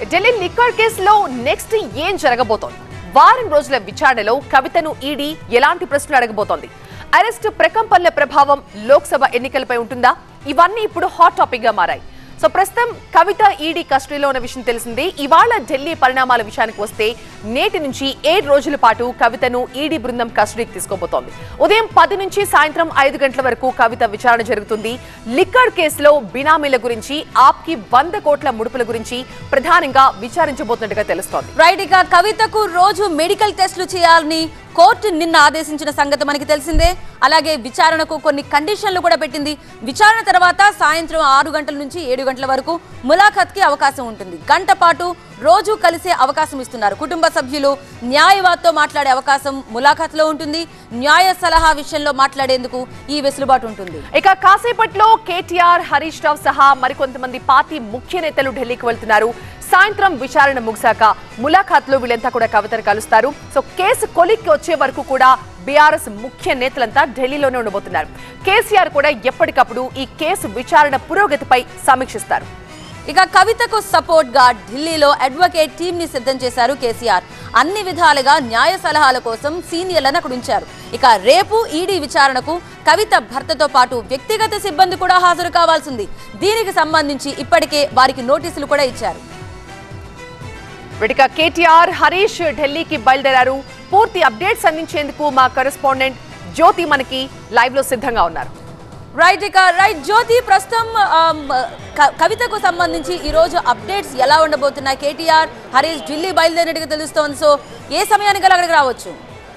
Delhi liquor కేసులో next ఏం జరగబోతోంది? వారం రోజుల విచారణలో కవితను ఈడీ ఎలాంటి ప్రశ్నలు అడగబోతోంది? అరెస్ట్ ప్రకంపనల ప్రభావం లోక్సభ ఎన్నికలపై ఉంటుందా? ఇవన్నీ ఇప్పుడు హాట్ టాపిక్ గా మారాయి. సో ప్రస్తుతం కవిత ఈడీ కస్టడీలో ఉన్న విషయం తెలిసిందే. ఇవాళ ఢిల్లీ పరిణామాల విషయానికి వస్తే నేటి నుంచి 7 రోజుల పాటు కవితను ఈడీ బృందం కస్టడీకి తీసుకోబోతోంది. ఉదయం 10 నుంచి సాయంత్రం 5 గంటల వరకు కవిత విచారణ జరుగుతుంది. లిక్కర్ కేసులో బినామీల గురించి, ఆప్కి 100 కోట్ల ముడుపుల గురించి ప్రధానంగా విచారించబోతున్నట్టుగా తెలుస్తోంది. రైట్, ఇక కవితకు రోజు మెడికల్ టెస్టులు చేయాలని కోర్టు నిన్న ఆదేశించిన సంగతి మనకి తెలిసిందే. అలాగే విచారణకు కొన్ని కండిషన్లు కూడా పెట్టింది. విచారణ తర్వాత సాయంత్రం 6 గంటల నుంచి 7 గంటల వరకు ములాఖత్కి అవకాశం ఉంటుంది. గంట పాటు రోజు కలిసే అవకాశం ఇస్తున్నారు. కుటుంబ సభ్యులు న్యాయవాదితో మాట్లాడే అవకాశం ములాఖత్లో ఉంటుంది. న్యాయ సలహా విషయంలో మాట్లాడేందుకు ఈ వెసులుబాటు ఉంటుంది. ఇక కాసేపట్లో కేటీఆర్, హరీష్ రావు సహా మరికొంతమంది పార్టీ ముఖ్య నేతలు ఢిల్లీకి వెళ్తున్నారు. సాయంత్రం విచారణ ముగిశాక ములాఖాత్ లో వీళ్ళంతా కూడా కవితను కలుస్తారు. సో కేసు కొలిక్కి వచ్చే వరకు కూడా బీఆర్ఎస్ ముఖ్య నేతలంతా ఢిల్లీలోనే ఉండబోతున్నారు. కేసీఆర్ కూడా ఎప్పటికప్పుడు ఈ కేసు విచారణ పురోగతిపై సమీక్షిస్తారు. ఇక కవితకు సపోర్ట్ గా ఢిల్లీలో అడ్వకేట్ టీమ్ ని సిద్ధం చేశారు కేసీఆర్. అన్ని విధాలుగా న్యాయ సలహాల కోసం సీనియర్లను అక్కడ ఉంచారు. ఇక రేపు ఈడీ విచారణకు కవిత భర్తతో పాటు వ్యక్తిగత సిబ్బంది కూడా హాజరు కావాల్సింది. దీనికి సంబంధించి ఇప్పటికే వారికి నోటీసులు కూడా ఇచ్చారు. వీటిక కేటీఆర్, హరీష్ ఢిల్లీకి బయలుదేరారు. పూర్తి అప్డేట్స్ అందించేందుకు మా కరెస్పాండెంట్ జ్యోతి మనకి లైవ్ లో సిద్ధంగా ఉన్నారు. రైట్ జ్యోతి, ప్రస్తుతం కవితకు సంబంధించి ఈ రోజు అప్డేట్స్ ఎలా ఉండబోతున్నాయి? కేటీఆర్, హరీష్ ఢిల్లీ బయలుదేరినట్టుగా తెలుస్తోంది. సో ఏ సమయానికి అక్కడికి రావచ్చు?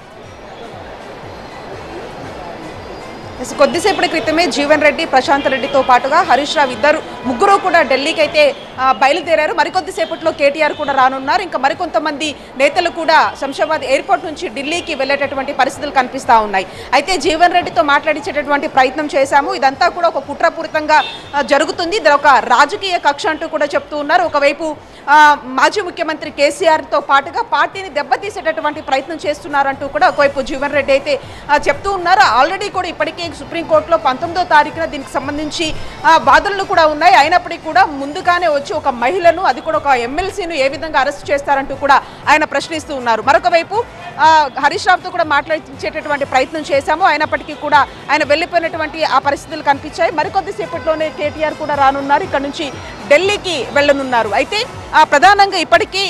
కొద్దిసేపటి క్రితమే జీవన్ రెడ్డి, ప్రశాంత్ రెడ్డితో పాటుగా హరీష్ రావు ముగ్గురు కూడా ఢిల్లీకి అయితే బయలుదేరారు. మరికొద్దిసేపట్లో కేటీఆర్ కూడా రానున్నారు. ఇంకా మరికొంతమంది నేతలు కూడా శంషాబాద్ ఎయిర్పోర్ట్ నుంచి ఢిల్లీకి వెళ్ళేటటువంటి పరిస్థితులు కనిపిస్తూ ఉన్నాయి. అయితే జీవన్ రెడ్డితో మాట్లాడించేటటువంటి ప్రయత్నం చేశాము. ఇదంతా కూడా ఒక కుట్రపూరితంగా జరుగుతుంది. ఇది ఒక రాజకీయ కక్ష అంటూ కూడా చెప్తూ ఉన్నారు. ఒకవైపు మాజీ ముఖ్యమంత్రి కేసీఆర్తో పాటుగా పార్టీని దెబ్బతీసేటటువంటి ప్రయత్నం చేస్తున్నారంటూ కూడా ఒకవైపు జీవన్ రెడ్డి అయితే చెప్తూ ఉన్నారు. ఆల్రెడీ కూడా ఇప్పటికే సుప్రీంకోర్టులో 19వ తారీఖున దీనికి సంబంధించి వాదనలు కూడా ఉన్నాయి. అయినప్పటికీ కూడా ముందుగానే వచ్చి ఒక మహిళను, అది కూడా ఒక ఎమ్మెల్సీను ఏ విధంగా అరెస్ట్ చేస్తారంటూ కూడా ఆయన ప్రశ్నిస్తూ ఉన్నారు. మరొక వైపు హరీష్ రావుతో కూడా మాట్లాడించేటటువంటి ప్రయత్నం చేశాము. అయినప్పటికీ కూడా ఆయన వెళ్ళిపోయినటువంటి ఆ పరిస్థితులు కనిపించాయి. మరికొద్దిసేపట్లోనే కేటీఆర్ కూడా రానున్నారు. ఇక్కడ నుంచి ఢిల్లీకి వెళ్ళనున్నారు. అయితే ప్రధానంగా ఇప్పటికీ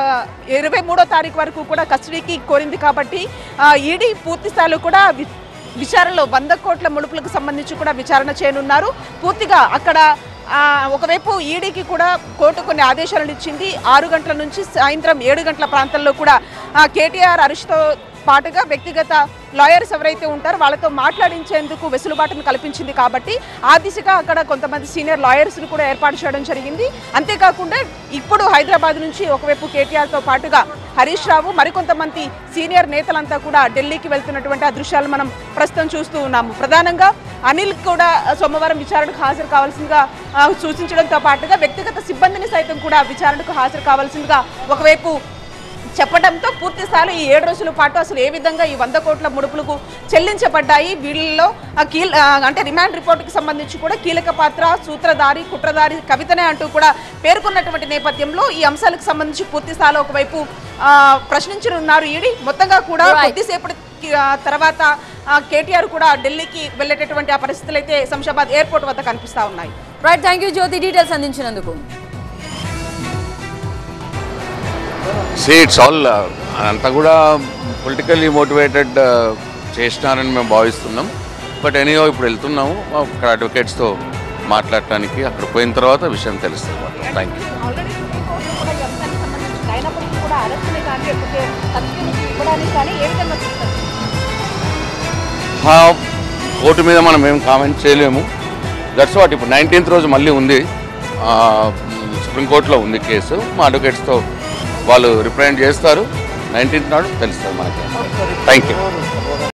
23వ తారీఖు వరకు కూడా కస్టడీకి కోరింది కాబట్టి ఈడీ పూర్తి స్థాయిలో కూడా విచారణలో 100 కోట్ల ముడుపులకు సంబంధించి కూడా విచారణ చేయనున్నారు. పూర్తిగా అక్కడ ఒకవైపు ఈడీకి కూడా కోర్టు కొన్ని ఆదేశాలను ఇచ్చింది. 6 గంటల నుంచి సాయంత్రం 7 గంటల ప్రాంతంలో కూడా కేటీఆర్, హరీష్తో పాటుగా వ్యక్తిగత లాయర్స్ ఎవరైతే ఉంటారో వాళ్ళతో మాట్లాడించేందుకు వెసులుబాటును కల్పించింది. కాబట్టి ఆ దిశగా అక్కడ కొంతమంది సీనియర్ లాయర్స్ను కూడా ఏర్పాటు చేయడం జరిగింది. అంతేకాకుండా ఇప్పుడు హైదరాబాద్ నుంచి ఒకవైపు కేటీఆర్తో పాటుగా హరీష్ రావు, మరికొంతమంది సీనియర్ నేతలంతా కూడా ఢిల్లీకి వెళ్తున్నటువంటి ఆ దృశ్యాలు మనం ప్రస్తుతం చూస్తూ ఉన్నాము. ప్రధానంగా అనిల్ కూడా సోమవారం విచారణకు హాజరు కావాల్సిందిగా సూచించడంతో పాటుగా వ్యక్తిగత సిబ్బందిని సైతం కూడా విచారణకు హాజరు కావాల్సిందిగా ఒకవైపు చెప్పడంతో పూర్తి స్థాయిలో ఈ 7 రోజుల పాటు అసలు ఏ విధంగా ఈ 100 కోట్ల ముడుపులకు చెల్లించబడ్డాయి, వీళ్ళలో అంటే రిమాండ్ రిపోర్టుకి సంబంధించి కూడా కీలక పాత్ర, సూత్రధారి, కుట్రధారి కవితనే అంటూ కూడా పేర్కొన్నటువంటి నేపథ్యంలో ఈ అంశాలకు సంబంధించి పూర్తి స్థాయిలో ఒకవైపు ప్రశ్నించనున్నారు ఈడీ. మొత్తంగా కూడా కొద్దిసేపటి తర్వాత కేటీఆర్ కూడా ఢిల్లీకి వెళ్ళేటటువంటి ఆ పరిస్థితులు అయితే శంషాబాద్ ఎయిర్పోర్ట్ వద్ద కనిపిస్తా ఉన్నాయి. Right, thank you Jyothi, details అందించినందుకు. ఇట్స్ ఆల్ అంతా కూడా పొలిటికల్లీ మోటివేటెడ్ చేసినారని మేము భావిస్తున్నాం. బట్ ఎనీహో ఇప్పుడు వెళ్తున్నాము అక్కడ అడ్వకేట్స్తో మాట్లాడటానికి. అక్కడ పోయిన తర్వాత విషయం తెలుస్తుంది. Thank you. కోర్టు మీద మనం ఏం కామెంట్ చేయలేము. That's what. ఇప్పుడు 19th రోజు మళ్ళీ ఉంది, సుప్రీంకోర్టులో ఉంది కేసు. మా అడ్వకేట్స్తో వాళ్ళు రిప్రజెంట్ చేస్తారు. 19th నాడు తెలుస్తుంది మనకి. Thank you.